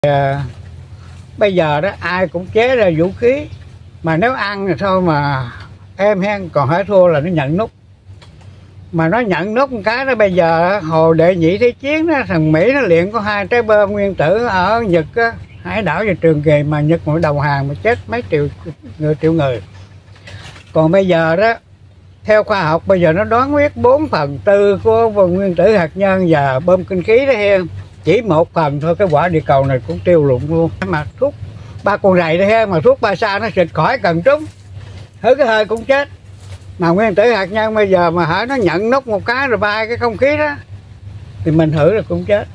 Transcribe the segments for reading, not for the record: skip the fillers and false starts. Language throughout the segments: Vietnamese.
Bây giờ đó ai cũng chế ra vũ khí, mà nếu ăn thì thôi mà em hen, còn hãy thua là nó nhận nút. Mà nó nhận nút một cái đó, bây giờ hồi đệ nhị thế chiến đó, thằng Mỹ nó luyện có 2 trái bom nguyên tử ở Nhật á, hải đảo và Trường Kỳ, mà Nhật một đầu hàng mà chết mấy triệu người. Còn bây giờ đó, theo khoa học bây giờ nó đoán biết 4/4 của nguyên tử hạt nhân và bom kinh khí đó hen, chỉ 1/phần thôi cái quả địa cầu này cũng tiêu lụng luôn. Mà thuốc 3 con rầy đó hen, mà thuốc 3 sa nó xịt khỏi cần trúng, hứ cái hơi cũng chết. Mà nguyên tử hạt nhân bây giờ mà hả nó nhận nút một cái rồi bay cái không khí đó thì mình thử là cũng chết.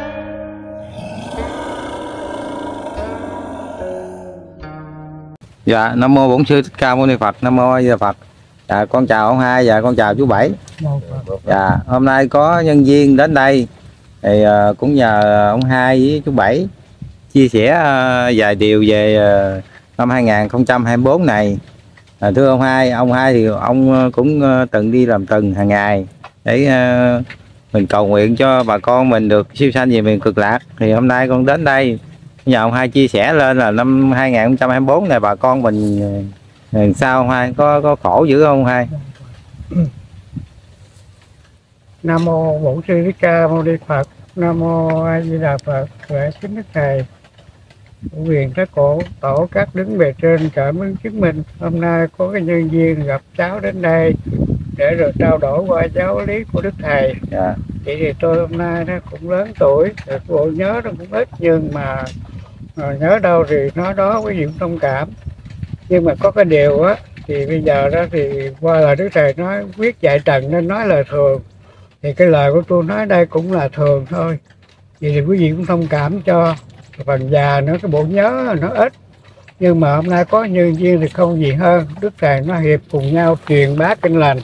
Dạ, Nam mô Bổn Sư Thích Ca Mâu Ni Phật. Nam mô A Di Đà Phật. Dạ, con chào ông Hai và con chào chú Bảy. Dạ, hôm nay có nhân viên đến đây thì cũng nhờ ông Hai với chú Bảy chia sẻ vài điều về năm 2024 này. Thưa ông Hai thì ông cũng từng đi làm từng hàng ngày để mình cầu nguyện cho bà con mình được siêu sanh về miền Cực Lạc. Thì hôm nay con đến đây nhờ ông Hai chia sẻ lên là năm 2024 này bà con mình sao ông Hai, có khổ dữ không ông Hai? Nam mô Bổn Sư Thích Ca Mâu Ni Phật. Nam mô A Di Đà Phật. Lễ kính đức thầy, quyền các cổ tổ các đứng bề trên cảm ứng chứng minh. Hôm nay có cái nhân viên gặp cháu đến đây để rồi trao đổi qua giáo lý của đức thầy. Dạ. Vậy thì tôi hôm nay nó cũng lớn tuổi, bộ nhớ nó cũng ít, nhưng mà nhớ đâu thì nói đó, quý vị cũng thông cảm. Nhưng mà có cái điều á, thì bây giờ đó thì qua lời đức thầy nói quyết dạy trần nên nói lời thường, thì cái lời của tôi nói đây cũng là thường thôi. Vậy thì quý vị cũng thông cảm cho. Phần già nữa cái bộ nhớ nó ít, nhưng mà hôm nay có nhân viên thì không gì hơn đức thầy nó hiệp cùng nhau truyền bá kinh lành.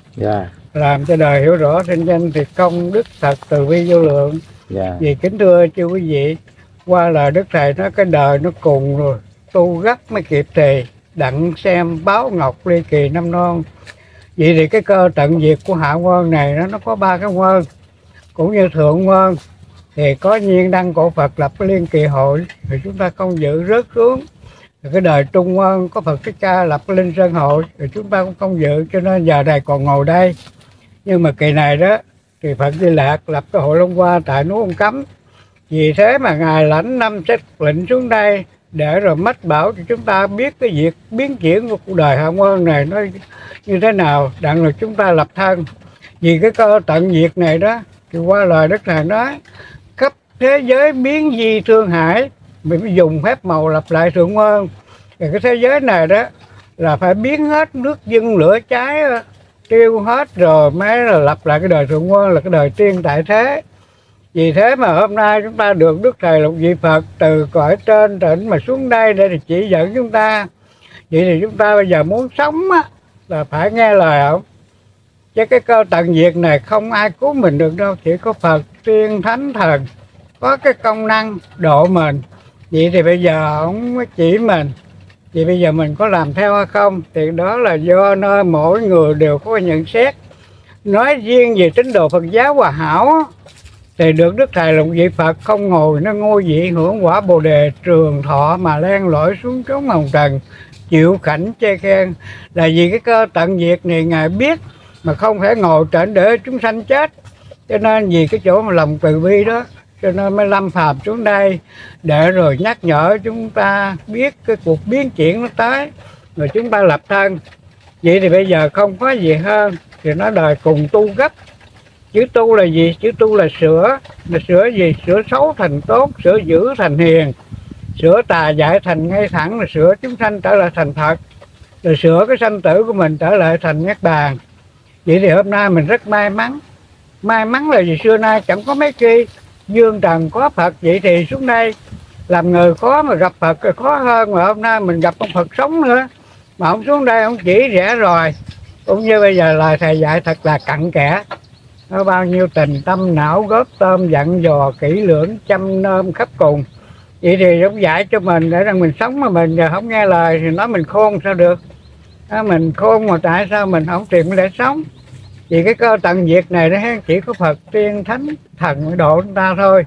Làm cho đời hiểu rõ trên danh thì công đức thật từ bi vô lượng. Vì kính thưa chư quý vị, qua lời đức thầy nói cái đời nó cùng rồi, tu gấp mới kịp thì đặng xem báo ngọc ly kỳ năm non. Vậy thì cái cơ tận diệt của hạ quân này nó có 3 cái quân, cũng như thượng quân thì có nhiên đăng cổ Phật lập cái liên kỳ hội thì chúng ta không giữ rớt xuống. Rồi cái đời trung quân có Phật Thích Ca lập cái linh sơn hội thì chúng ta cũng không giữ, cho nên giờ này còn ngồi đây. Nhưng mà kỳ này đó thì Phật Di Lạc lập cái hội Long Hoa tại núi Ông Cấm. Vì thế mà ngài lãnh 5 sách lệnh xuống đây để rồi mách bảo cho chúng ta biết cái việc biến chuyển của cuộc đời hạ quân này nó như thế nào, đặng là chúng ta lập thân. Vì cái cơ tận diệt này đó thì qua lời đức thầy nói khắp thế giới biến di thương hải, mình phải dùng phép màu lập lại thượng quân. Thì cái thế giới này đó là phải biến hết nước dân lửa cháy tiêu hết rồi mới là lập lại cái đời thượng quân, là cái đời tiên tại thế. Vì thế mà hôm nay chúng ta được đức thầy là một vị Phật từ cõi trên tỉnh mà xuống đây để chỉ dẫn chúng ta. Vậy thì chúng ta bây giờ muốn sống á, là phải nghe lời ông. Chứ cái cơ tận diệt này không ai cứu mình được đâu, chỉ có Phật tiên thánh thần có cái công năng độ mình. Vậy thì bây giờ ông mới chỉ mình. Vậy bây giờ mình có làm theo hay không thì đó là do nơi mỗi người đều có nhận xét. Nói riêng về tín đồ Phật giáo Hòa Hảo thì được đức thầy là một vị Phật không ngồi nó ngôi vị hưởng quả Bồ đề trường thọ mà len lỏi xuống chốn hồng trần chịu cảnh chê khen. Là vì cái cơ tận diệt này ngài biết mà không thể ngồi trển để chúng sanh chết, cho nên vì cái chỗ mà lòng từ bi đó cho nên mới lâm phàm xuống đây để rồi nhắc nhở chúng ta biết cái cuộc biến chuyển nó tới rồi chúng ta lập thân. Vậy thì bây giờ không có gì hơn thì nó đời cùng tu gấp. Chữ tu là gì? Chữ tu là sửa gì? Sửa xấu thành tốt, sửa dữ thành hiền, sửa tà dại thành ngay thẳng, là sửa chúng sanh trở lại thành Phật, rồi sửa cái sanh tử của mình trở lại thành Niết Bàn. Vậy thì hôm nay mình rất may mắn. May mắn là vì xưa nay chẳng có mấy khi dương trần có Phật, vậy thì xuống đây làm người khó mà gặp Phật thì khó hơn. Mà hôm nay mình gặp ông Phật sống nữa, mà ông xuống đây ông chỉ rẽ rồi. Cũng như bây giờ lời thầy dạy thật là cặn kẽ, nó bao nhiêu tình tâm não góp tôm dặn dò kỹ lưỡng chăm nom khắp cùng. Vậy thì ông dạy cho mình để rằng mình sống, mà mình giờ không nghe lời thì nói mình khôn sao được. Mình khôn mà tại sao mình không tìm để sống. Vì cái cơ tận diệt này nó chỉ có Phật tiên thánh thần độ chúng ta thôi.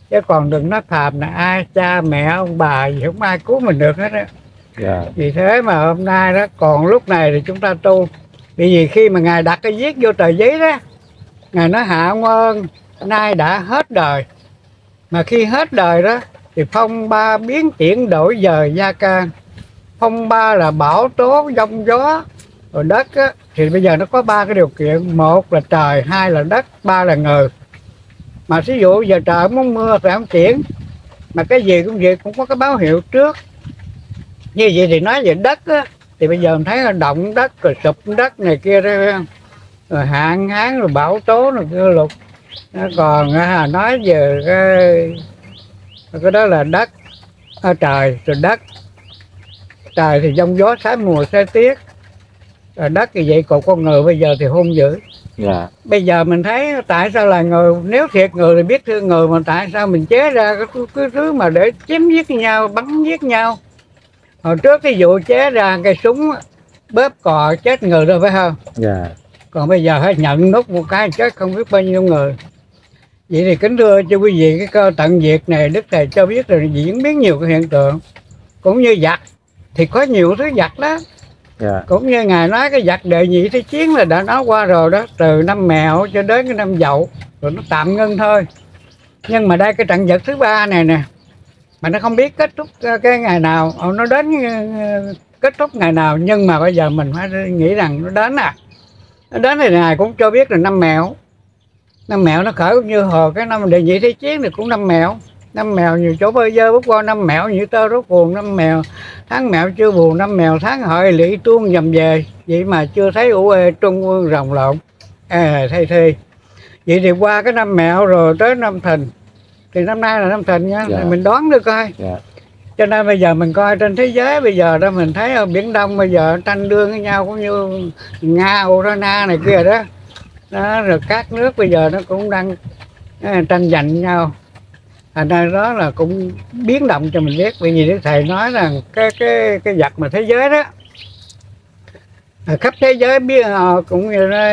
chứ còn đừng nói phàm là ai cha mẹ ông bà gì không ai cứu mình được hết á. Vì thế mà hôm nay đó, còn lúc này thì chúng ta tu, vì khi mà ngài đặt cái viết vô tờ giấy đó, ngài nói hạ ơn nay đã hết đời, mà khi hết đời đó thì phong ba biến chuyển đổi dời gia can. Phong ba là bão tố giông gió, rồi đất á, thì bây giờ nó có ba cái điều kiện: một là trời, hai là đất, ba là người. Mà ví dụ giờ trời muốn mưa thì không chuyển, mà cái gì cũng vậy, cũng có cái báo hiệu trước. Như vậy thì nói về đất á, thì bây giờ mình thấy là động đất rồi sụp đất này kia đó, rồi hạn hán rồi bão tố rồi kia lục. Còn nói về cái đó là đất, trời rồi đất. Trời thì giông gió xá mùa xá tiết, rồi đất thì vậy. Còn con người bây giờ thì hung dữ. Bây giờ mình thấy tại sao là người, nếu thiệt người thì biết thương người, mà tại sao mình chế ra cái thứ mà để chém giết nhau, bắn giết nhau. Hồi trước cái vụ chế ra cây súng bóp cò chết người rồi phải không? Còn bây giờ phải nhận nút một cái chết không biết bao nhiêu người. Vậy thì kính thưa cho quý vị, cái cơ tận diệt này Đức Thầy cho biết là diễn biến nhiều cái hiện tượng. Cũng như giặc thì có nhiều thứ giặc đó. Cũng như ngài nói cái giặc đệ nhị thế chiến là đã nói qua rồi đó, từ năm Mẹo cho đến cái năm Dậu, rồi nó tạm ngưng thôi. Nhưng mà đây cái trận giặc thứ ba này nè, mà nó không biết kết thúc cái ngày nào, nó đến kết thúc ngày nào. Nhưng mà bây giờ mình phải nghĩ rằng nó đến nó đến thì ngài cũng cho biết là năm Mẹo. Năm Mẹo nó khởi cũng như hồi cái năm đệ nhị thế chiến thì cũng năm Mẹo. Năm Mèo nhiều chỗ bơi dơ bước qua, năm Mẹo như tơ rốt buồn, năm Mèo tháng Mẹo chưa buồn, năm Mèo tháng hợi lỵ tuôn dầm về. Vậy mà chưa thấy ủ ê trung ương rồng lộn thay thi. Vậy thì qua cái năm Mẹo rồi tới năm Thìn, thì năm nay là năm Thìn nha. Mình đoán được coi. Cho nên bây giờ mình coi trên thế giới bây giờ đó, mình thấy ở Biển Đông bây giờ tranh đương với nhau, cũng như Nga, Ukraine này kia đó. Rồi các nước bây giờ nó cũng đang tranh giành nhau. Thành ra đó là cũng biến động cho mình biết. Vì gì Đức Thầy nói rằng cái giặc mà thế giới đó, khắp thế giới biết cũng như đó,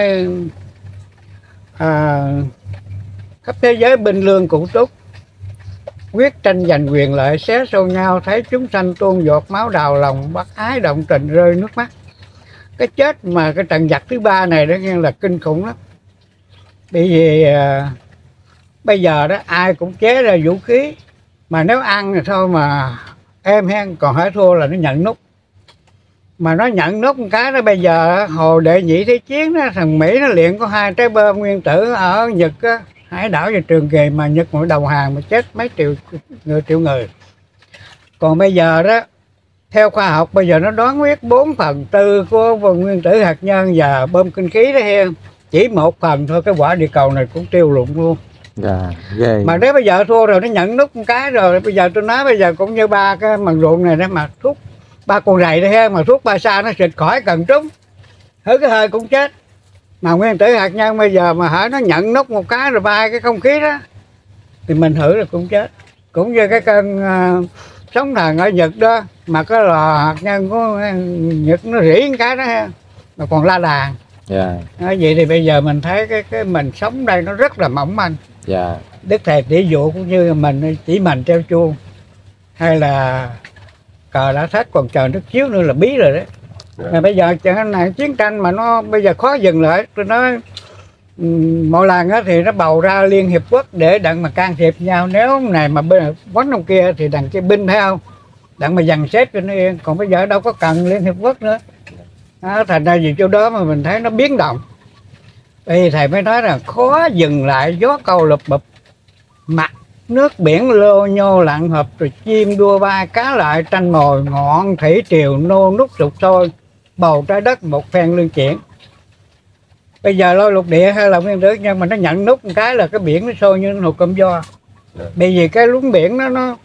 khắp thế giới binh lương cụ túc, quyết tranh giành quyền lợi, xé xô nhau, thấy chúng sanh tuôn giọt máu đào lòng, bắt ái động tình rơi nước mắt. Cái chết mà cái trận giặc thứ ba này đó nghe là kinh khủng lắm. Bởi vì bây giờ đó ai cũng chế ra vũ khí, mà nếu ăn thì thôi mà êm hen, còn hãy thua là nó nhận nút. Mà nó nhận nút một cái đó, bây giờ hồi đệ nhị thế chiến đó, thằng Mỹ nó luyện có 2 trái bom nguyên tử ở Nhật á, hải đảo và Trường Kỳ, mà Nhật mỗi đầu hàng mà chết mấy triệu người. Còn bây giờ đó, theo khoa học bây giờ nó đoán biết 4/4 của nguyên tử hạt nhân và bom kinh khí đó hen, chỉ 1/phần thôi cái quả địa cầu này cũng tiêu lụng luôn. Mà nếu bây giờ thua rồi, nó nhận nút một cái rồi, bây giờ tôi nói bây giờ cũng như ba cái mần ruộng này đó, mà thuốc ba con rầy đó ha, mà thuốc ba sa nó xịt khỏi cần trúng, thử cái hơi cũng chết. Mà nguyên tử hạt nhân bây giờ mà hả nó nhận nút một cái rồi bay cái không khí đó, thì mình thử là cũng chết. Cũng như cái cơn sóng thần ở Nhật đó, mà cái lò hạt nhân của Nhật nó rỉ cái đó ha, mà còn la đàn. Vậy thì bây giờ mình thấy cái mình sống đây nó rất là mỏng manh. Đức Thầy tỷ dụ cũng như mình chỉ mình treo chuông, hay là cờ đã thách còn chờ nước chiếu nữa là bí rồi đấy. Mà bây giờ chẳng này chiến tranh mà nó bây giờ khó dừng lại. Tôi nói mỗi lần thì nó bầu ra Liên Hiệp Quốc để đặng mà can thiệp nhau. Nếu này mà quánh ông kia thì đặng cái binh phải không, đặng mà dằn xếp cho nó yên. Còn bây giờ đâu có cần Liên Hiệp Quốc nữa. Thành ra vì chỗ đó mà mình thấy nó biến động. Thì thầy mới nói là khó dừng lại gió câu lụp bụp, mặt nước biển lô nhô lặng hợp, rồi chim đua bay cá lại tranh mồi, ngọn thủy triều nô nút sụt sôi, bầu trái đất một phen lương chuyển. Bây giờ lôi lục địa hay là nguyên tử, nhưng mà nó nhận nút một cái là cái biển nó sôi như hồ cơm giò. Bởi vì cái luống biển nó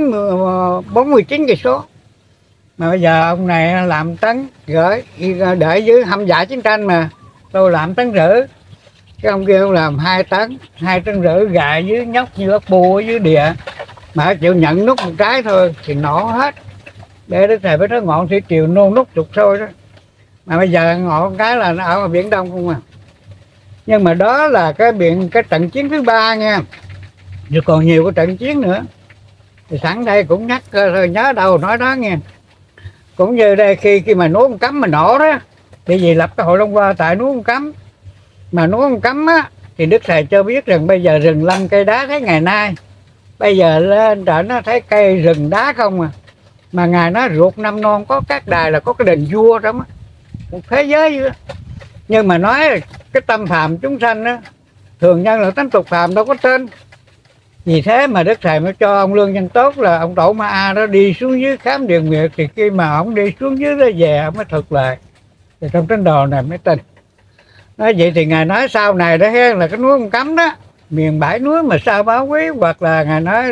49 cây số. Mà bây giờ ông này làm tấn gửi để dưới hâm dọa chiến tranh, mà tôi làm tấn rưỡi, cái ông kia ông làm 2 tấn, 2 tấn rưỡi gà dưới nhóc như ốc bu ở dưới địa, mà chịu nhận nút một cái thôi thì nổ hết. Để Đức Thầy phải nói ngọn thủy triều nôn nút trục sôi đó. Mà bây giờ ngọn cái là nó ở Biển Đông không à. Nhưng mà đó là cái trận chiến thứ ba nha. rồi còn nhiều cái trận chiến nữa. Thì sẵn đây cũng nhắc nhớ đâu nói đó nghe. Cũng như đây khi mà núi Ông Cấm mà nổ đó, thì vì lập cái hội Long Hoa tại núi Ông Cấm. Mà núi Ông Cấm á thì Đức Thầy cho biết rằng bây giờ rừng lâm cây đá thấy ngày nay, bây giờ lên trển nó thấy cây rừng đá không à. Mà ngài nói ruột năm non có các đài là có cái đền vua đó, một thế giới vậy đó. Nhưng mà nói cái tâm phàm chúng sanh đó, thường nhân là tánh tục phàm đâu có tên. Vì thế mà Đức Thầy mới cho ông Lương Văn Tốt là ông Tổ Ma A đó đi xuống dưới khám địa nguyệt. Thì khi mà ông đi xuống dưới đó về ông mới thực lại. Thì trong tín đồ này mới tin. Nói vậy thì ngài nói sau này đó là cái núi Ông Cấm đó, miền bãi núi mà sao báo quý, hoặc là ngài nói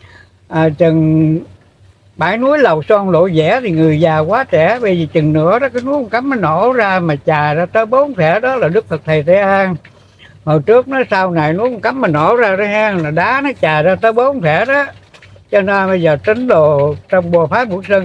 chừng bãi núi Lầu Son lộ vẻ thì người già quá trẻ, bây giờ chừng nữa đó cái núi Ông Cấm nó nổ ra mà chà ra tới 4 thẻ đó là Đức Phật Thầy Thế An. Hồi trước nó sau này núi Ông Cấm mà nổ ra đó ha, là đá nó chà ra tới 4 thẻ đó. Cho nên bây giờ tín đồ trong bộ phái Bửu Sơn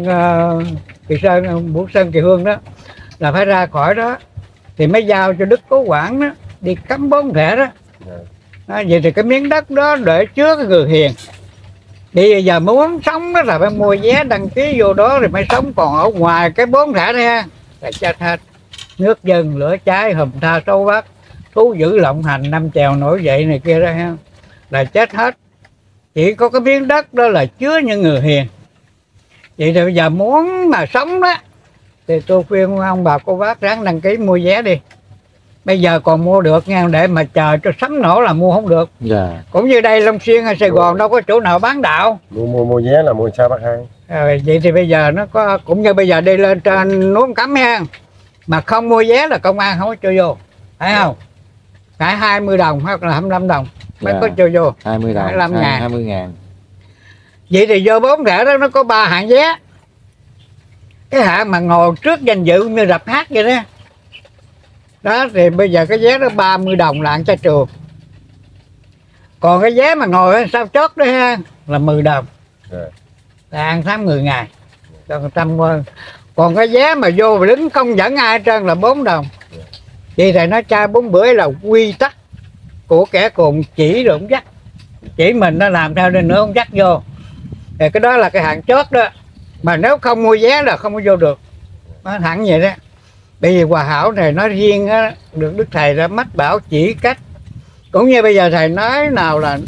Bửu Sơn Kỳ Hương đó là phải ra khỏi đó, thì mới giao cho Đức Cố Quảng đó đi cắm 4 thẻ đó. Vậy thì cái miếng đất đó để chứa cái người hiền. Thì bây giờ muốn sống đó là phải mua vé đăng ký vô đó rồi mới sống, còn ở ngoài cái 4 thẻ đó ha là chết hết. Nước dân lửa cháy hùm tha sâu bắt, thú dữ lộng hành, năm chèo nổi dậy này kia đó ha, là chết hết. Chỉ có cái miếng đất đó là chứa những người hiền. Vậy thì bây giờ muốn mà sống đó thì tôi khuyên ông bà cô bác ráng đăng ký mua vé đi. Bây giờ còn mua được nha, để mà chờ cho sấm nổ là mua không được. Cũng như đây Long Xuyên hay Sài Gòn đâu có chỗ nào bán đạo. Mua vé là mua sao bác Hai. Vậy thì bây giờ nó có, cũng như bây giờ đi lên trên núi Ông Cấm ha, mà không mua vé là công an không có cho vô, phải không? Phải 20 đồng hoặc là 25 đồng mới có cho vô. 20 đồng, 25.000. 20.000. Vậy thì vô 4 thẻ đó nó có 3 hạng vé. Cái hạng mà ngồi trước danh dự như rạp hát vậy đó. Đó thì bây giờ cái vé đó 30 đồng là ăn cho trường. Còn cái vé mà ngồi sao chót đó ha là 10 đồng. Là ăn tháng 10 ngày. Còn cái vé mà vô và đứng không dẫn ai hết trơn là 4 đồng. Vậy thầy nói trai 4 bữa là quy tắc của kẻ cùng chỉ rồi không dắt. Chỉ mình nó làm theo nên nữa không dắt vô. Thì cái đó là cái hạng chót đó. Mà nếu không mua vé là không có vô được. Nó thẳng vậy đó. Bởi vì Hòa Hảo này nói riêng á, được Đức Thầy đã mách bảo chỉ cách. Cũng như bây giờ thầy nói nào là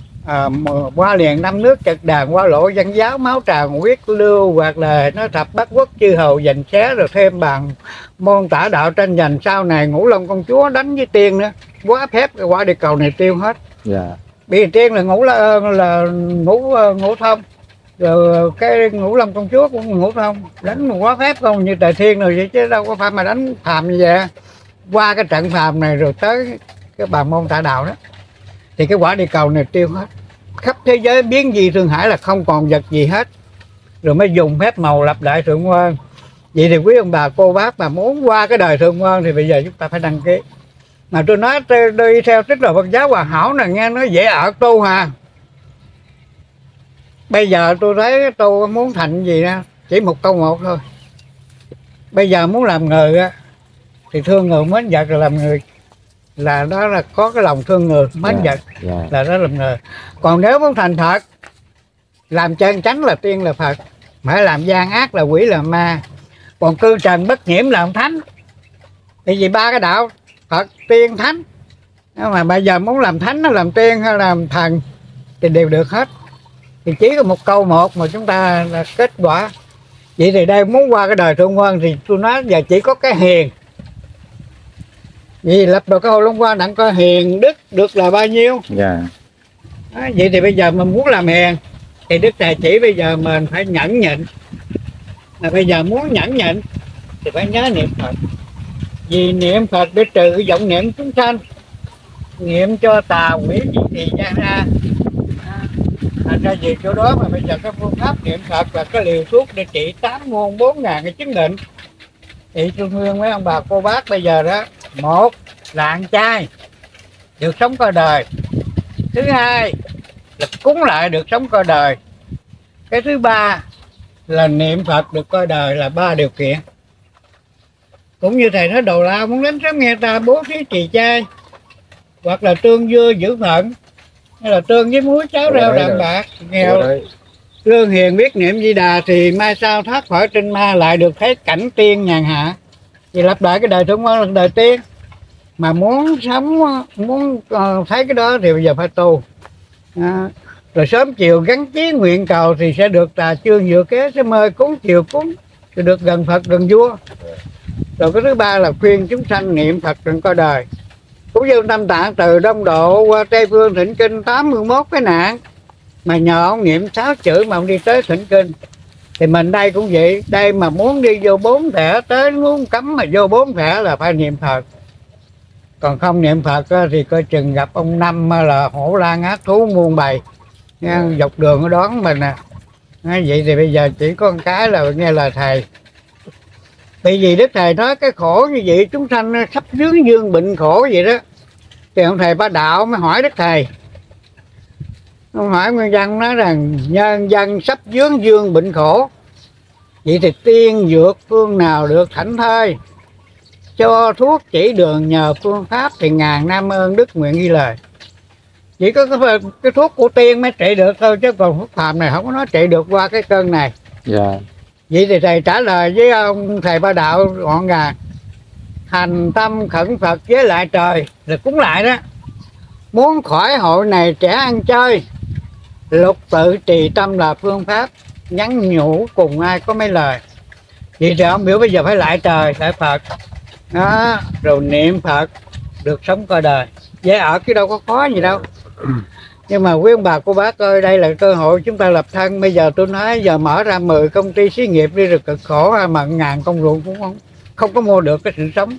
qua liền 5 nước trật đàn, qua lộ văn giáo máu trào quyết lưu, hoặc là nó thập bát quốc chư hầu giành xé, rồi thêm bằng môn tả đạo tranh giành, sau này Ngũ Long công chúa đánh với tiên nữa, quá phép cái quả địa cầu này tiêu hết. Bị tiên là ngũ thông, rồi cái Ngũ Long công chúa cũng ngũ thông, đánh một quá phép không như Tề Thiên rồi vậy, chứ đâu có phải mà đánh phàm như vậy. Qua cái trận phàm này rồi tới cái bàn môn tả đạo đó thì cái quả địa cầu này tiêu hết, khắp thế giới biến gì Thương Hải là không còn vật gì hết, rồi mới dùng phép màu lập lại Thượng Nguyên. Vậy thì quý ông bà cô bác mà muốn qua cái đời Thượng Nguyên thì bây giờ chúng ta phải đăng ký. Mà tôi nói đi theo tín đồ Phật giáo Hòa Hảo này nghe nó dễ ở tu hà. Bây giờ tôi thấy tôi muốn thành gì đó chỉ một câu một thôi. Bây giờ muốn làm người á thì thương người mến vật rồi làm người, là đó là có cái lòng thương người mến vật là đó làm người. Còn nếu muốn thành Phật, làm chân chánh là tiên là Phật, phải làm gian ác là quỷ là ma, còn cư trần bất nhiễm là ông thánh. Thì vì ba cái đạo Phật tiên thánh, mà bây giờ muốn làm thánh nó làm tiên hay làm thần thì đều được hết. Thì chỉ có một câu một mà chúng ta là kết quả. Vậy thì đây muốn qua cái đời Thượng Nguyên thì tôi nói giờ chỉ có cái hiền. Vì lập được cái Hội Long Hoa đặng coi hiền đức được là bao nhiêu. Vậy thì bây giờ mình muốn làm hiền thì Đức Thầy chỉ bây giờ mình phải nhẫn nhịn. Mà bây giờ muốn nhẫn nhịn thì phải nhớ niệm Phật. Vì niệm Phật để trừ cái vọng niệm chúng sanh, niệm cho tà quỷ gì thì ra ra. Thành ra vì chỗ đó mà bây giờ cái phương pháp niệm Phật là cái liều thuốc để trị 8 môn 4.000 cái chứng định. Thì Trung Nguyên mấy ông bà cô bác bây giờ đó, một là ăn chay được sống coi đời, thứ hai là cúng lại được sống coi đời, cái thứ ba là niệm Phật được coi đời, là 3 điều kiện. Cũng như thầy nói Đầu Lao muốn đến sớm nghe ta bố thí trì chay, hoặc là tương dưa giữ phận, hay là tương với muối cháo rau đạm bạc nghèo. Lương hiền biết niệm Di Đà thì mai sau thoát khỏi trinh ma, lại được thấy cảnh tiên nhàn hạ. Vì lặp lại cái đời thương là đời tiên, mà muốn sống, muốn thấy cái đó thì bây giờ phải tu. Rồi sớm chiều gắn chí nguyện cầu thì sẽ được tà chương dự kế, sẽ mời cúng chiều cúng thì được gần Phật gần vua. Rồi cái thứ ba là khuyên chúng sanh niệm Phật đừng coi đời. Cũng như Tâm Tạng từ Đông Độ qua Tây Phương thỉnh kinh 81 cái nạn, mà nhờ ông niệm 6 chữ mà ông đi tới thỉnh kinh. Thì mình đây cũng vậy, đây mà muốn đi vô 4 thẻ, tới muốn cấm mà vô 4 thẻ là phải niệm Phật. Còn không niệm Phật thì coi chừng gặp ông Năm là hổ lang ác thú muôn bầy, dọc đường nó đón mình à. Vậy thì bây giờ chỉ có một cái là nghe lời thầy. Bởi vì Đức Thầy nói cái khổ như vậy, chúng sanh sắp dướng dương bệnh khổ vậy đó. Thì ông thầy Ba Đạo mới hỏi Đức Thầy. Ông hỏi nguyên dân nói rằng nhân dân sắp dướng dương bệnh khổ, vậy thì tiên dược phương nào được thảnh thơi, cho thuốc chỉ đường nhờ phương pháp thì ngàn năm ơn đức nguyện ghi lời. Chỉ có cái thuốc của tiên mới trị được thôi, chứ còn thuốc phàm này không có nói trị được qua cái cơn này. Vậy thì thầy trả lời với ông thầy Ba Đạo gọn gàng: thành tâm khẩn Phật với lại trời là cúng lại đó. Muốn khỏi hội này trẻ ăn chơi, lục tự trì tâm là phương pháp, nhắn nhủ cùng ai có mấy lời. Vậy thì ông biểu bây giờ phải lại trời lại Phật đó, rồi niệm Phật được sống coi đời. Dễ ở chứ đâu có khó gì đâu. Nhưng mà quý ông bà cô bác ơi, đây là cơ hội chúng ta lập thân. Bây giờ tôi nói giờ mở ra 10 công ty xí nghiệp đi rồi cực khổ mà ngàn công ruộng cũng không có mua được cái sự sống.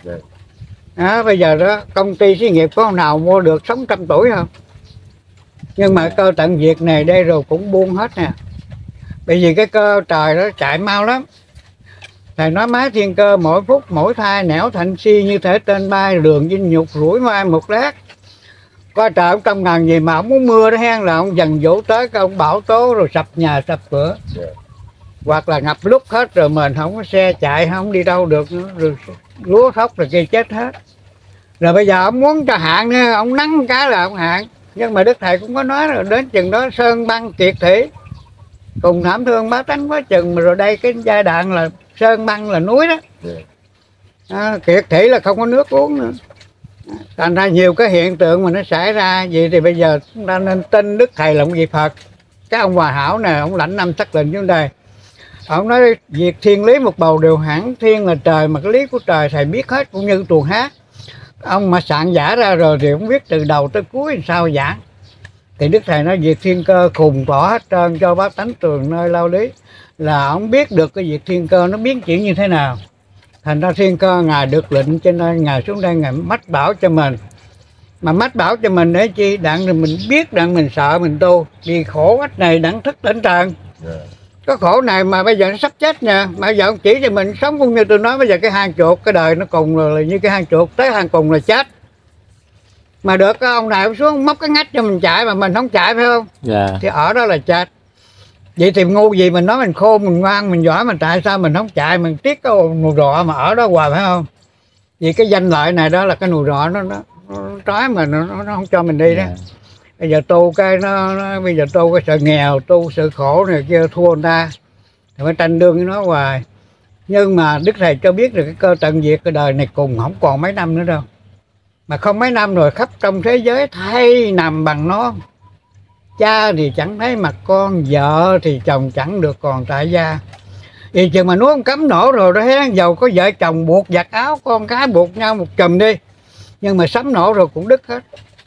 Bây giờ đó công ty xí nghiệp có ông nào mua được sống 100 tuổi không? Nhưng mà cơ tận diệt này đây rồi cũng buông hết nè. Bởi vì cái cơ trời đó chạy mau lắm. Thầy nói máy thiên cơ mỗi phút mỗi thai nẻo thành si, như thể trên bay đường dinh nhục rủi mai một lát. Coi trời ông trong ngàn gì mà ông muốn mưa đó hen, là ông dần dỗ tới cái ông bão tố rồi sập nhà sập cửa. Hoặc là ngập lúc hết rồi mình không có xe chạy, không đi đâu được nữa, rồi lúa thóc rồi kia chết hết. Rồi bây giờ ông muốn cho hạn nữa, ông nắng cái là ông hạn. Nhưng mà Đức Thầy cũng có nói rồi, đến chừng đó sơn băng kiệt thủy, cùng thảm thương bá tánh quá chừng. Mà rồi đây cái giai đoạn là sơn băng là núi đó, kiệt thủy là không có nước uống nữa. Thành ra nhiều cái hiện tượng mà nó xảy ra. Vậy thì bây giờ chúng ta nên tin Đức Thầy là một vị Phật. Cái ông Hòa Hảo này, ông lãnh 5 sắc lệnh xuống đây. Ông nói việc thiên lý một bầu đều hẳn, thiên là trời mà cái lý của trời Thầy biết hết, cũng như tuồng hát. Ông mà soạn giả ra rồi thì ông biết từ đầu tới cuối sao giảng. Thì Đức Thầy nói việc thiên cơ khùng tỏ hết trơn, cho bá tánh trường nơi lao lý. Là ông biết được cái việc thiên cơ nó biến chuyển như thế nào. Thành ra thiên cơ Ngài được lệnh cho nên Ngài xuống đây Ngài mách bảo cho mình. Mà mách bảo cho mình để chi? Đặng rồi mình biết, đặng mình sợ mình tu. Vì khổ ách này đặng thức tỉnh trần. Có khổ này mà bây giờ nó sắp chết nha. Mà bây giờ ông chỉ cho mình sống, cũng như tôi nói bây giờ cái hang chuột, cái đời nó cùng rồi, là như cái hang chuột, tới hang cùng là chết. Mà được cái ông này ông xuống móc cái ngách cho mình chạy mà mình không chạy phải không? Thì ở đó là chết. Vậy thì ngu gì mình nói mình khôn, mình ngoan, mình giỏi, mình tại sao mình không chạy, mình tiếc cái nù rọ mà ở đó hoài phải không? Vì cái danh lợi này đó là cái nù rọ nó trói mà nó không cho mình đi đó. Bây giờ tu cái bây giờ tu cái sợ nghèo, tu sự khổ này kia thua người ta thì phải tranh đương với nó hoài. Nhưng mà Đức Thầy cho biết được cái cơ tận diệt cái đời này cùng không còn mấy năm nữa đâu. Mà không mấy năm rồi khắp trong thế giới thay nằm bằng nó. Cha thì chẳng thấy mặt con, vợ thì chồng chẳng được còn tại gia. Vì chừng mà nuốt cấm nổ rồi đó, thấy dầu có vợ chồng buộc giặt áo, con cái buộc nhau một chùm đi, nhưng mà sắm nổ rồi cũng đứt hết.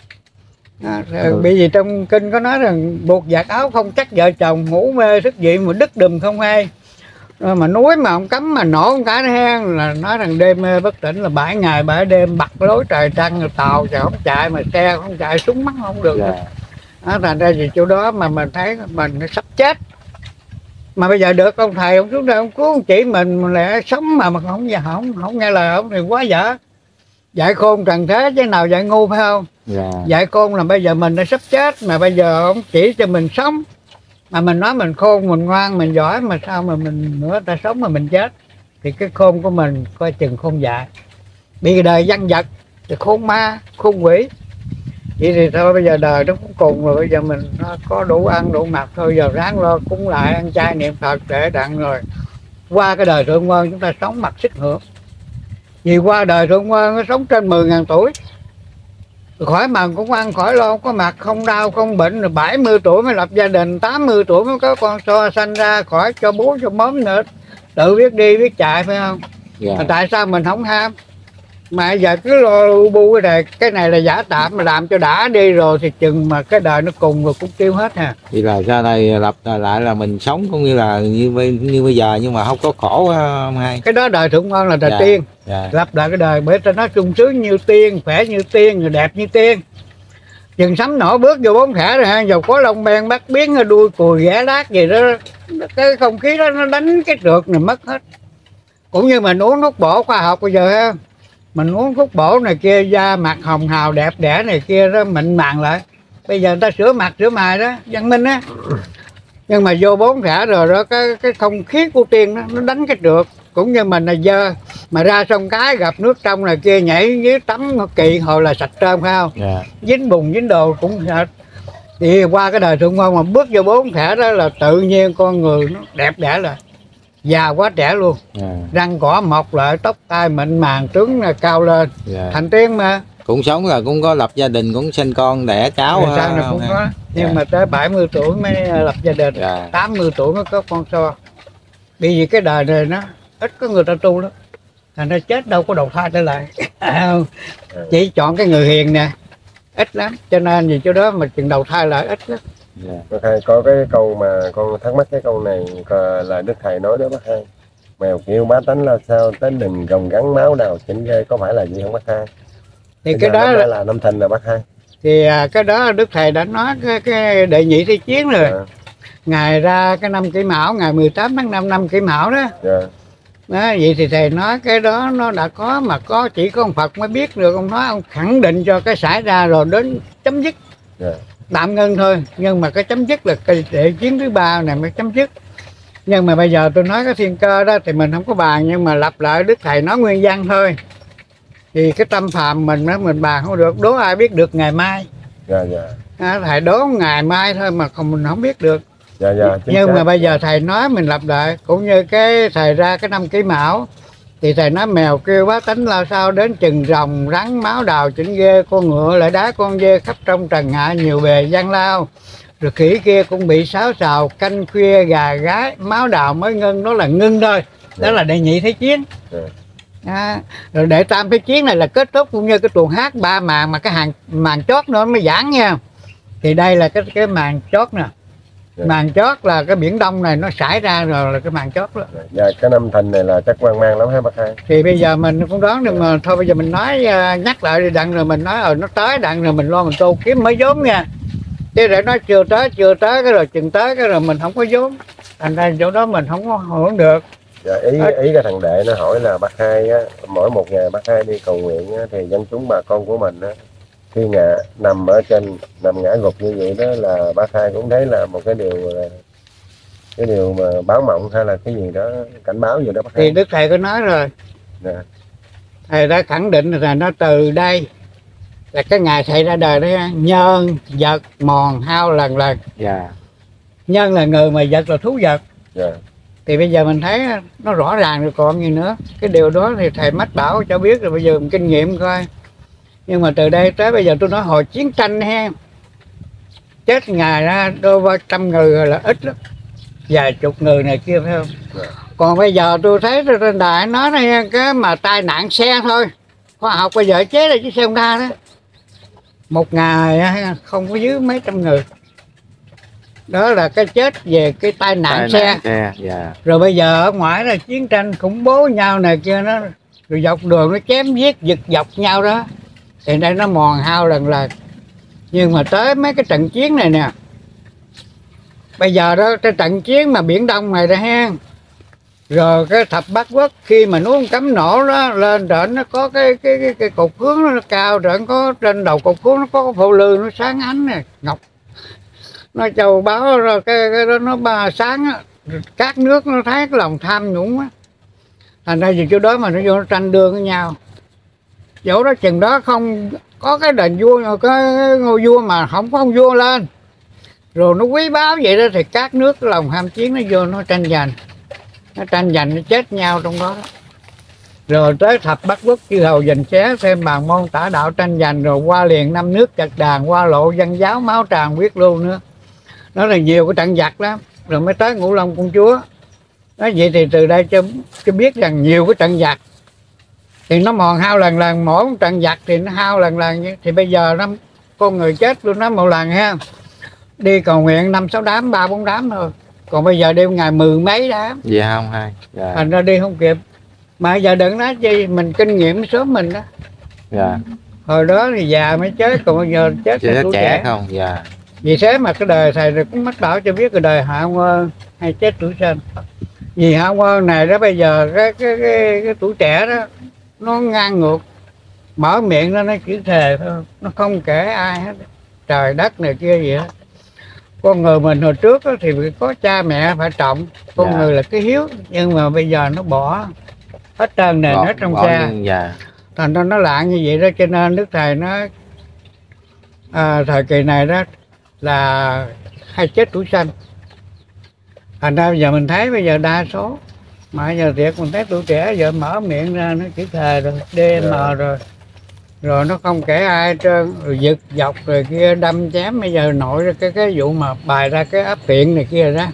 Bởi vì trong kinh có nói rằng buộc giặt áo không chắc vợ chồng, ngủ mê thức dậy mà đứt đùm không hay. Mà núi mà ông cấm mà nổ một cái hen là nói rằng đêm mê bất tỉnh là 7 ngày 7 đêm bật lối trời trăng, tàu thì không chạy, mà xe không chạy, súng bắn không được. Thành ra vì chỗ đó mà mình thấy mình sắp chết. Mà bây giờ được ông thầy ông xuống đây ông cứu ông chỉ mình lại sống mà không nghe lời ông thì quá dở. Dạy khôn trần thế chứ nào dạy ngu phải không? Dạy khôn là bây giờ mình đã sắp chết mà bây giờ ông chỉ cho mình sống. Mà mình nói mình khôn, mình ngoan, mình giỏi mà sao mà mình nữa ta sống mà mình chết. Thì cái khôn của mình coi chừng khôn dại. Bị đời văn vật thì khôn ma, khôn quỷ. vậy thì thôi bây giờ đời nó cũng cùng rồi, bây giờ mình nó có đủ ăn đủ mặc thôi, giờ ráng lo cúng lại ăn chay niệm Phật để đặng rồi qua cái đời thượng quân chúng ta sống mặc sức hưởng. Vì qua đời thượng quân nó sống trên 10.000 tuổi, khỏi mần cũng ăn, khỏi lo có mặt, không đau không bệnh, rồi 70 tuổi mới lập gia đình, 80 tuổi mới có con so sanh ra, khỏi cho bố cho mớm nữa, tự biết đi biết chạy, phải không? Mà tại sao mình không ham mà giờ cứ lo bu cái này là giả tạm, mà làm cho đã đi rồi thì chừng mà cái đời nó cùng rồi cũng tiêu hết ha. Thì là sau này lập lại là mình sống cũng như là như bây giờ, nhưng mà không có khổ không hai. Cái đó đời thượng quân là đời tiên. Lập lại cái đời bởi ta nói sung sướng như tiên, khỏe như tiên, rồi đẹp như tiên. Chừng sắm nổi bước vô 4 khẽ rồi ha, dầu có lông ben bắt biến đuôi cùi ghẻ đát gì đó, cái không khí đó nó đánh cái trượt này mất hết. Cũng như mình uống thuốc bổ khoa học bây giờ ha, mình uống thuốc bổ này kia da mặt hồng hào đẹp đẽ này kia đó mịn màng lại. Bây giờ người ta sửa mặt sửa mày đó, văn minh á. Nhưng mà vô 4 khẽ rồi đó cái không khí của tiên đó, nó đánh cái trượt. Cũng như mình là dơ mà ra sông cái gặp nước trong này kia nhảy dưới tắm kỳ hồi là sạch trơn phải không? Dính bùn dính đồ cũng sạch. Thì qua cái đời thượng quân mà bước vô 4 khẽ đó là tự nhiên con người nó đẹp đẽ lại, già quá trẻ luôn. Răng cỏ mọc lại, tóc tai mịn màng, trứng cao lên, thành tiên mà. Cũng sống là cũng có lập gia đình, cũng sinh con đẻ cháu. Sao này cũng có. Nhưng mà tới 70 tuổi mới lập gia đình, 80 tuổi mới có con so. Bởi vì cái đời này nó ít có người ta tu lắm, thành ra chết đâu có đầu thai trở lại. Chỉ chọn cái người hiền nè, ít lắm, cho nên vì chỗ đó mà chừng đầu thai lại ít lắm. Bác Hai có cái câu mà con thắc mắc, cái câu này là Đức Thầy nói đó bác Hai: mèo kêu bá tánh là sao, tánh đình gồng gắn máu đào chỉnh ghê, có phải là gì không bác Hai? Thì cái đó là năm Thìn là bác Hai. Thì cái đó Đức Thầy đã nói cái đệ nhị thế chiến rồi. Ngày ra cái năm Kỷ Mão, ngày 18 tháng 5 năm Kỷ Mão đó. Đó, vậy thì thầy nói cái đó nó đã có, mà có chỉ có ông Phật mới biết được. Ông nói ông khẳng định cho cái xảy ra rồi đến chấm dứt. Tạm ngưng thôi, nhưng mà cái chấm dứt là cái đệ chiến thứ 3 này mới chấm dứt. Nhưng mà bây giờ tôi nói cái thiên cơ đó thì mình không có bàn, nhưng mà lặp lại Đức Thầy nói nguyên văn thôi. Thì cái tâm phàm mình đó mình bàn không được, đố ai biết được ngày mai. Thầy đố ngày mai thôi mà không, mình không biết được. Nhưng mà bây giờ thầy nói mình lặp lại, cũng như cái thầy ra cái năm Kỷ Mão thì thầy nói mèo kêu bá tánh lao sao, đến chừng rồng rắn máu đào chỉnh ghê, con ngựa lại đá con dê khắp trong trần hạ nhiều bề gian lao, rồi khỉ kia cũng bị sáo xào, canh khuya gà gái máu đào mới ngưng, đó là ngưng thôi. Đó là đệ nhị thế chiến. Rồi đệ tam thế chiến này là kết thúc, cũng như cái tuồng hát 3 màn mà cái màn chót nữa mới giảng nha. Thì đây là cái màn chót nè. Màn chót là cái Biển Đông này nó xảy ra rồi, là cái màn chót đó. Cái năm Thìn này là chắc hoang mang lắm hả bác Hai? Thì bây giờ mình cũng đoán, nhưng mà thôi bây giờ mình nói nhắc lại đi đặng, rồi mình nói nó tới đặng rồi mình lo mình tu kiếm mới vốn nha. Chứ để nói chưa tới cái rồi chừng tới cái rồi mình không có vốn, thành ra chỗ đó mình không có hưởng được. Ý cái thằng đệ nó hỏi là bác Hai á, mỗi một ngày bác Hai đi cầu nguyện á, thì dân chúng bà con của mình á, khi nằm ở trên, nằm ngã gục như vậy đó, là bác Hai cũng thấy là một cái điều mà báo mộng hay là cái gì đó cảnh báo gì đó bác Hai? Thì Đức Thầy có nói rồi. Thầy đã khẳng định là nó từ đây là cái ngày thầy ra đời đó, nhân vật mòn hao lần. Nhân là người mà vật là thú vật. Thì bây giờ mình thấy nó rõ ràng rồi còn gì nữa. Cái điều đó thì thầy mách bảo cho biết rồi, bây giờ mình kinh nghiệm coi. Nhưng mà từ đây tới bây giờ tôi nói hồi chiến tranh ha, chết ngày ra đôi ba trăm người rồi là ít lắm, vài chục người này kia phải không? Còn bây giờ tôi thấy trên đài nói này, cái mà tai nạn xe thôi, khoa học bây giờ chế là chiếc xe Honda đó, một ngày không có dưới mấy trăm người. Đó là cái chết về cái tai nạn xe. Rồi bây giờ ở ngoài là chiến tranh khủng bố nhau này kia, nó rồi dọc đường nó chém giết giật dọc nhau đó, thì đây nó mòn hao lần. Nhưng mà tới mấy cái trận chiến này nè, bây giờ đó cái trận chiến mà Biển Đông này đó ha, rồi cái thập bát quốc khi mà nó cắm nổ đó lên trển, nó có cái cột hướng nó cao, trển có trên đầu cột hướng nó có cái phô lư nó sáng ánh này ngọc, nó châu báu rồi cái đó nó sáng á, các nước nó thấy cái lòng tham nhũng á, thành ra vì chỗ đó mà nó vô nó tranh đương với nhau. Chỗ đó chừng đó không có cái đền vua, cái ngôi vua mà không có ông vua lên, rồi nó quý báu vậy đó, thì các nước lòng ham chiến nó vô nó tranh giành, nó chết nhau trong đó. Rồi tới thập bắt quốc chư hầu giành xé, thêm bàn môn tả đạo tranh giành, rồi qua liền 5 nước chặt đàn, qua lộ văn giáo máu tràn quyết lưu nữa. Nó là nhiều cái trận giặc lắm. Rồi mới tới Ngũ Long công chúa. Nói vậy thì từ đây cho biết rằng nhiều cái trận giặc thì nó mòn hao lần, mỗi một trận giặc thì nó hao lần. Thì bây giờ nó con người chết luôn nó một lần ha, đi cầu nguyện 5-6 đám, 3-4 đám thôi, còn bây giờ đêm ngày 10 mấy đám. Dạ không hai. Dạ. Thành ra đi không kịp. Mà giờ đừng nói chi, mình kinh nghiệm sớm mình đó. Dạ. Hồi đó thì già mới chết, còn bây giờ chết Chỉ tuổi trẻ không? Dạ. Vì thế mà cái đời thầy cũng mách bảo cho biết cái đời Hạ Quân hay chết tuổi sinh. Vì Hạ Quân này đó bây giờ cái tuổi trẻ đó nó ngang ngược, mở miệng nó chỉ thề thôi, nó không kể ai hết, trời đất này kia gì hết. Con người mình hồi trước đó thì có cha mẹ phải trọng, con người là cái hiếu, nhưng mà bây giờ nó bỏ hết trơn nền hết trong cha. Dạ. Thành ra nó lạng như vậy đó, cho nên Đức Thầy nói thời kỳ này đó là hay chết tuổi xanh. Thành ra bây giờ mình thấy bây giờ đa số mà giờ thiệt mình thấy tuổi trẻ giờ mở miệng ra nó chỉ thề rồi DM rồi nó không kể ai hết trơn, rồi giật dọc rồi kia đâm chém. Bây giờ nội ra cái vụ mà bài ra cái áp tiện này kia đó,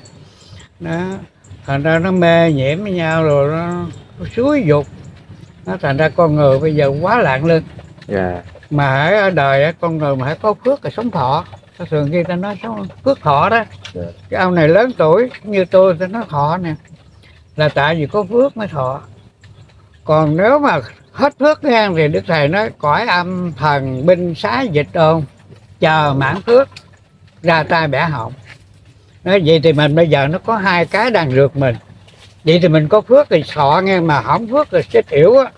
thành ra nó mê nhiễm với nhau, rồi nó xúi dục. Nó thành ra con người bây giờ quá lạng lưng. Mà ở đời con người mà phải có phước là sống thọ. Thường khi ta nói sống phước thọ đó. Cái ông này lớn tuổi như tôi ta nói thọ nè, là tại vì có phước mới thọ. Còn nếu mà hết phước nha thì Đức Thầy nói cõi âm thần binh xá dịch ôn, chờ mãn phước ra tay bẻ họng. Nói vậy thì mình bây giờ nó có hai cái đang rượt mình. Vậy thì mình có phước thì thọ nghe, mà không phước thì chết yểu á.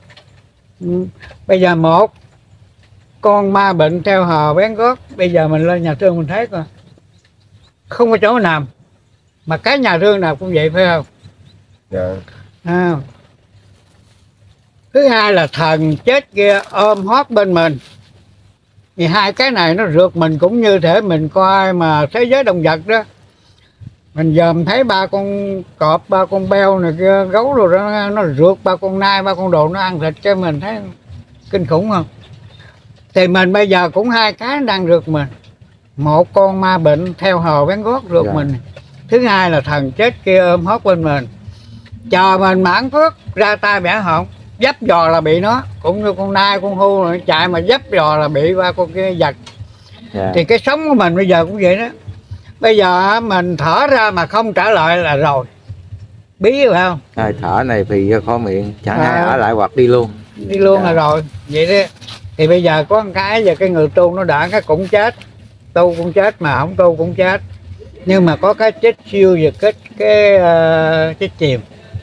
Bây giờ một con ma bệnh theo hò bén gót, bây giờ mình lên nhà thương mình thấy coi không có chỗ nằm, mà cái nhà thương nào cũng vậy phải không? Dạ. Thứ hai là thần chết kia ôm hót bên mình. Thì hai cái này nó rượt mình, cũng như thể mình coi mà thế giới động vật đó, mình dòm thấy 3 con cọp, 3 con beo này kia, gấu rồi đó, nó rượt 3 con nai, 3 con đồ nó ăn thịt cho mình, thấy kinh khủng không? Thì mình bây giờ cũng hai cái đang rượt mình. Một con ma bệnh theo hò bén gót rượt mình. Thứ hai là thần chết kia ôm hót bên mình, chờ mình mãn phước ra tay bẻ họng. Dấp giò là bị nó, cũng như con nai con hưu rồi chạy mà dấp giò là bị 3 con kia giật. Thì cái sống của mình bây giờ cũng vậy đó. Bây giờ mình thở ra mà không trả lời là rồi, bí phải không? Thở này phì ra khó miệng, chẳng ai ở lại hoặc đi luôn. Đi luôn là rồi, vậy đó. Thì bây giờ có một cái giờ cái người tu nó đã cái cũng chết, tu cũng chết mà không tu cũng chết. Nhưng mà có cái chết siêu và cái chết chìm.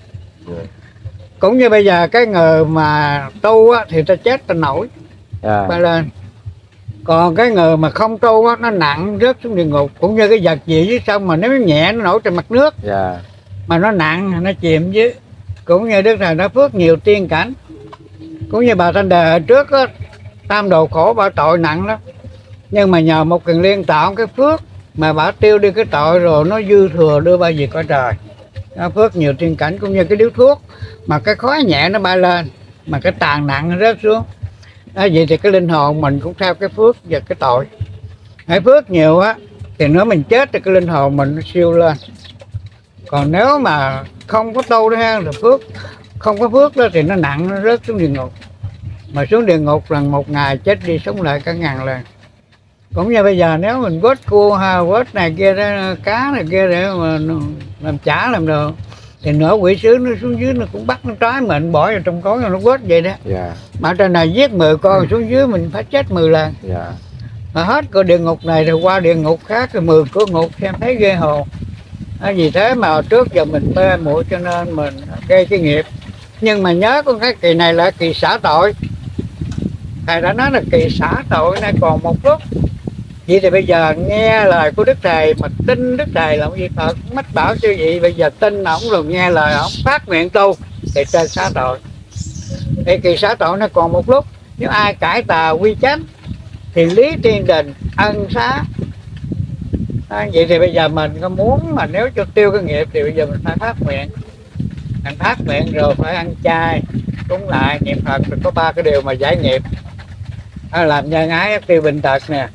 Cũng như bây giờ cái người mà tu á, thì ta chết ta nổi bay lên. Còn cái người mà không tu á, nó nặng rớt xuống địa ngục. Cũng như cái vật gì dưới sông mà nếu nhẹ nó nổi trên mặt nước, mà nó nặng nó chìm dưới. Cũng như Đức Thầy nói phước nhiều tiên cảnh. Cũng như bà Thanh Đề hồi trước á, tam đồ khổ bà tội nặng lắm, nhưng mà nhờ một kiền liên tạo cái phước mà bà tiêu đi cái tội, rồi nó dư thừa đưa bà về cõi trời. Nó phước nhiều tiên cảnh. Cũng như cái điếu thuốc mà cái khói nhẹ nó bay lên, mà cái tàn nặng nó rớt xuống. Vậy thì cái linh hồn mình cũng theo cái phước và cái tội. Hãy phước nhiều á thì nếu mình chết thì cái linh hồn mình nó siêu lên. Còn nếu mà không có tu đó ha, thì phước không có phước đó thì nó nặng, nó rớt xuống địa ngục. Mà xuống địa ngục là một ngày chết đi sống lại cả ngàn lần. Cũng như bây giờ nếu mình quất cua ha, quất này kia đó, cá này kia để mà làm chả làm đồ, thì nửa quỷ sứ nó xuống dưới nó cũng bắt nó trói mình bỏ vào trong cối nó quất vậy đó. Mà trên này giết 10 con xuống dưới mình phải chết 10 lần. Mà hết cửa địa ngục này rồi qua địa ngục khác, rồi 10 cửa ngục xem thấy ghê hồn. Vì thế mà trước giờ mình mê muội cho nên mình gây cái nghiệp. Nhưng mà nhớ con cái kỳ này là kỳ xả tội. Thầy đã nói là kỳ xả tội nay còn một lúc. Vậy thì bây giờ nghe lời của Đức Thầy mà tin Đức Thầy là một vị Phật mách bảo cho vậy. Bây giờ tin ổng rồi nghe lời ổng phát nguyện tu thì trên xá tội. Thì kỳ xá tội nó còn một lúc. Nếu ai cải tà quy chánh thì lý thiên đình ân xá. Vậy thì bây giờ mình có muốn mà nếu cho tiêu cái nghiệp thì bây giờ mình phải phát nguyện. Mình phát nguyện rồi phải ăn chay, cúng lại, niệm Phật, rồi có 3 cái điều mà giải nghiệp. Làm nhân ái tiêu bệnh tật nè,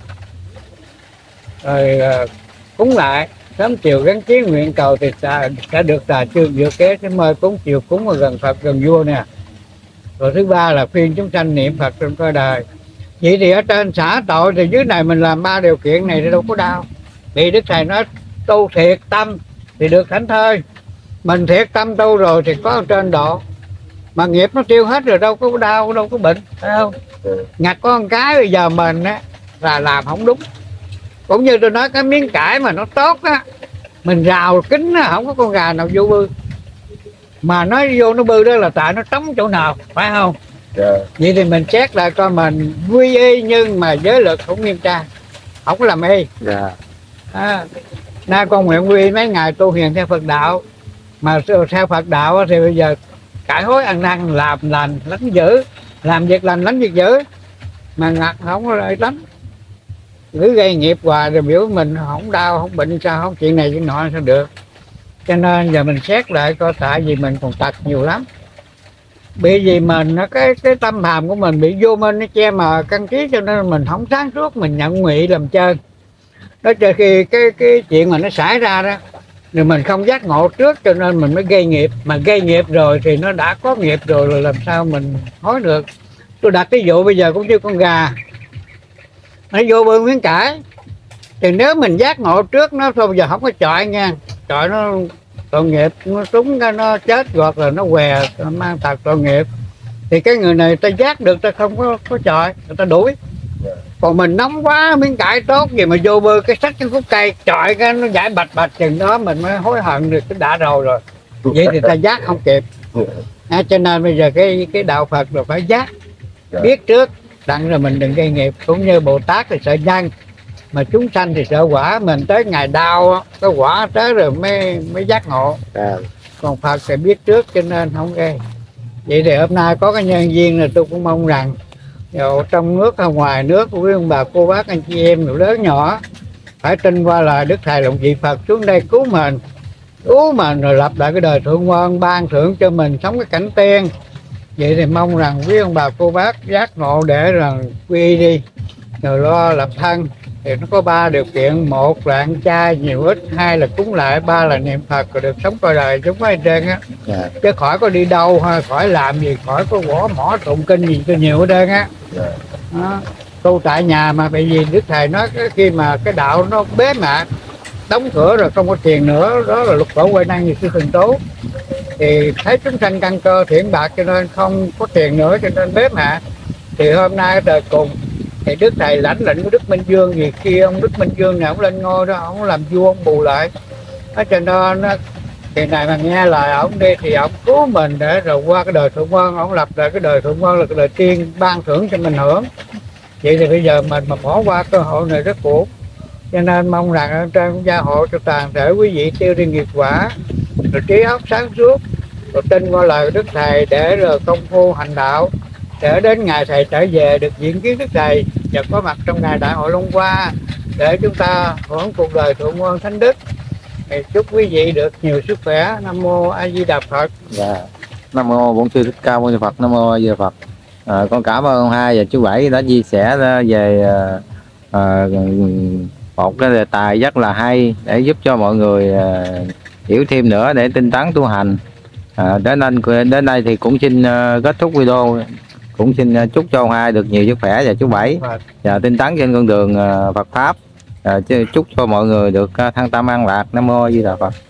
rồi cúng lại sớm chiều gắn kiến nguyện cầu thì sẽ được tà chương diệu kế, sẽ mời cúng chiều cúng mà gần Phật gần vua nè. Rồi thứ 3 là khuyên chúng sanh niệm Phật trong cõi đời. Vậy thì ở trên xả tội thì dưới này mình làm 3 điều kiện này thì đâu có đau. Vì Đức Thầy nói tu thiệt tâm thì được thảnh thơi. Mình thiệt tâm tu rồi thì có trên độ. Mà nghiệp nó tiêu hết rồi đâu có đau, đâu có bệnh, phải không? Ngặt có một cái bây giờ mình á là làm không đúng. Cũng như tôi nói cái miếng cải mà nó tốt á, mình rào kính á, không có con gà nào vô bư. Mà nó vô nó bư đó là tại nó trống chỗ nào, phải không? Vậy thì mình xét lại coi mình quy y nhưng mà giới luật cũng nghiêm tra, không có làm y. Nay con nguyện quy mấy ngày tu hiền theo Phật đạo. Mà theo Phật đạo thì bây giờ cải hối ăn năn, làm lành lánh dữ, làm việc lành lánh việc dữ. Mà ngặt không có lợi lắm, cứ gây nghiệp hoài rồi biểu mình không đau không bệnh sao, không chuyện này chuyện nọ sao được. Cho nên giờ mình xét lại coi tại vì mình còn tật nhiều lắm. Bởi vì mình cái tâm hàm của mình bị vô minh nó che mờ căn trí, cho nên mình không sáng suốt, mình nhận ngụy làm trơn. Đó cho khi cái chuyện mà nó xảy ra đó rồi mình không giác ngộ trước, cho nên mình mới gây nghiệp. Mà gây nghiệp rồi thì nó đã có nghiệp rồi, là làm sao mình hối được. Tôi đặt ví dụ bây giờ cũng như con gà nó vô bưng miếng cải, thì nếu mình giác ngộ trước nó thôi, bây giờ không có chọi nha, chọi nó tội nghiệp, nó trúng cái nó chết hoặc là nó què, nó mang tật tội nghiệp. Thì cái người này ta giác được, ta không có chọi, người ta đuổi. Còn mình nóng quá miếng cải tốt gì mà vô bơ cái sách cái khúc cây chọi cái nó giải bạch bạch, chừng đó mình mới hối hận được, cái đã rồi. Vậy thì ta giác không kịp. Cho nên bây giờ cái đạo Phật là phải giác, biết trước đặng rồi mình đừng gây nghiệp. Cũng như Bồ Tát thì sợ nhân, mà chúng sanh thì sợ quả. Mình tới ngày đau cái quả tới rồi mới giác ngộ. Còn Phật thì biết trước cho nên không gây. Vậy thì hôm nay có cái nhân duyên là tôi cũng mong rằng dù trong nước hay ngoài nước, quý ông bà cô bác anh chị em lớn nhỏ phải tin qua lời Đức Thầy là một vị Phật xuống đây cứu mình rồi lập lại cái đời thượng quân, ban thưởng cho mình sống cái cảnh tiên. Vậy thì mong rằng quý ông bà cô bác giác ngộ để rằng quy đi rồi lo lập thân. Thì nó có 3 điều kiện: 1 là ăn chay nhiều ít, 2 là cúng lại, 3 là niệm Phật, rồi được sống coi đời chúng mấy trên á. Chứ khỏi có đi đâu ha, khỏi làm gì, khỏi có gõ mỏ tụng kinh gì cho nhiều ở đây á. Tu tại nhà mà, bởi vì Đức Thầy nói khi mà cái đạo nó bế mạc, đóng cửa rồi không có tiền nữa, đó là lục tổ huệ năng như sư thần tố. Thì thấy chúng sanh căn cơ thiện bạc cho nên không có tiền nữa, cho nên bế mạc. Thì hôm nay đời cùng thì Đức Thầy lãnh lệnh của Đức Minh Dương gì kia, ông Đức Minh Dương này ông lên ngôi đó, ông làm vua ông bù lại. Cho nên thì này mà nghe lời ông đi thì ông cứu mình để rồi qua cái đời thượng quân, ông lập lại cái đời thượng quân là cái đời tiên ban thưởng cho mình hưởng. Vậy thì bây giờ mình mà bỏ qua cơ hội này rất uổng. Cho nên mong rằng ở trên gia hộ cho toàn thể quý vị tiêu đi nghiệp quả, rồi trí óc sáng suốt, rồi tin qua lời Đức Thầy để rồi công phu hành đạo, để đến ngày Thầy trở về được diễn kiến Đức Thầy và có mặt trong ngày Đại hội Long Hoa để chúng ta hưởng cuộc đời thượng quân thánh đức. Thì chúc quý vị được nhiều sức khỏe. Nam mô A Di Đà Phật. Nam mô Bổn Sư Thích Ca Mâu Ni Phật. Nam mô A Di Đà Phật. Con cảm ơn ông Hai và chú Bảy đã chia sẻ về một cái đề tài rất là hay để giúp cho mọi người hiểu thêm nữa để tinh tấn tu hành. Đến đây thì cũng xin kết thúc video. Cũng xin chúc cho ông Hai được nhiều sức khỏe và chú Bảy và tinh tấn trên con đường Phật pháp. Chúc cho mọi người được thăng tâm an lạc. Nam mô A Di Đà Phật.